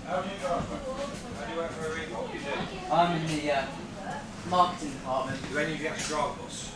How do you go? How do you work for Arriva? What do you do? I'm in the marketing department. Do any of you actually drive a bus?